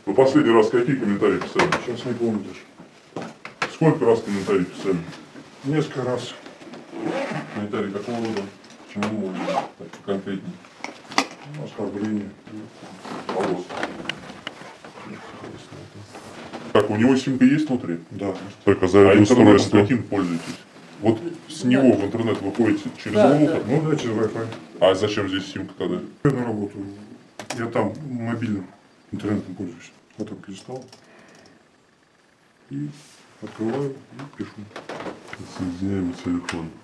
Вы последний раз какие комментарии писали? Сейчас не помню даже. Сколько раз комментарии писали? Несколько раз. Комментарии какого рода? Почему конкретнее? Оскорбление. Вопрос. Как, у него симка есть внутри? Да. Только за интернетом каким пользуетесь? Вот с него в интернет выходите через роутер? Ну да, через Wi-Fi. А зачем здесь симка тогда? Я на работу. Я там мобильным интернетом пользуюсь. Вот так листал. И открываю и пишу. Соединяем телефон.